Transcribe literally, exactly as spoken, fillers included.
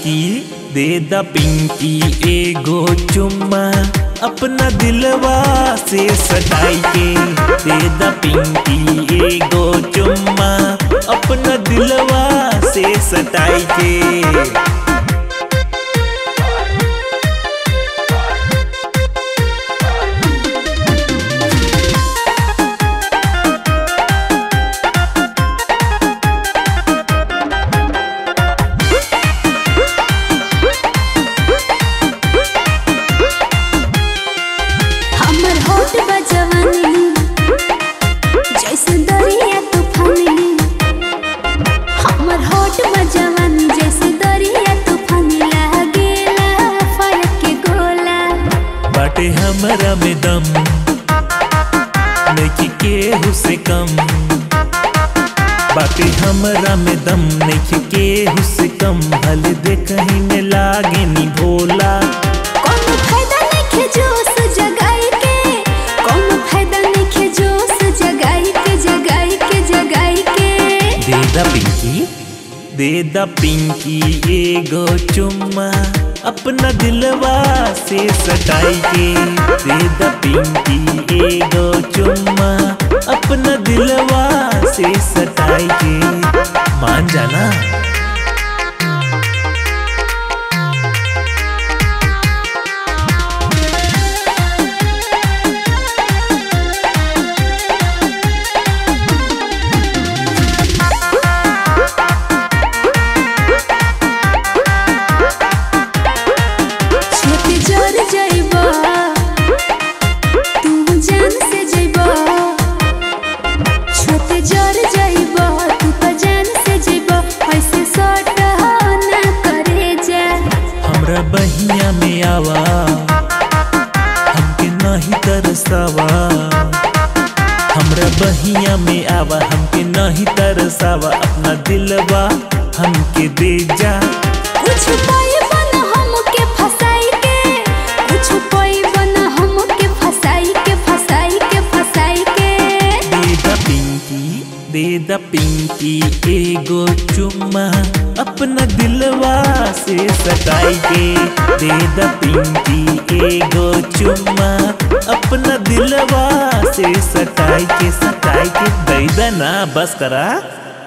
पिंकी दे दा पिंकी एगो चुम्मा अपना दिलवा से सटाई के। दे दा पिंकी एगो चुम्मा अपना दिलवा से सटाई के। बाटे हमरा में दम नइखे केहू से कम। बाटे हमरा में दम नइखे केहू से कम। भले देखही में लागे नी भोला। कोनो फायदा नइखे जोश जगाई के। कोनो फायदा नइखे जोश जगाई के जगाई के जगाई के। दे दा पिंकी दे दा पिंकी एगो चुम्मा अपना दिलवा से सटाई के। दे दा पिंकी एगो चुम्मा अपना दिलवा से सटाई के। मान जाना। बहिया में आवा हमके नहीं तरसावा। हमरा बहिया में आवा हमके नहीं तरसावा। अपना दिलवा हमके दे जा। कुछ पाई बना हमके फसाई के। कुछ पाई बना हमके फसाई के फसाई के फसाई के। दे दा पिंकी दे दा पिंकी एगो चुम्मा अपना दिलवा से सटाई के। दे दा पिंकी एगो चुम्मा अपना दिलवा से सटाई के सटाई के। दे दा ना बस करा।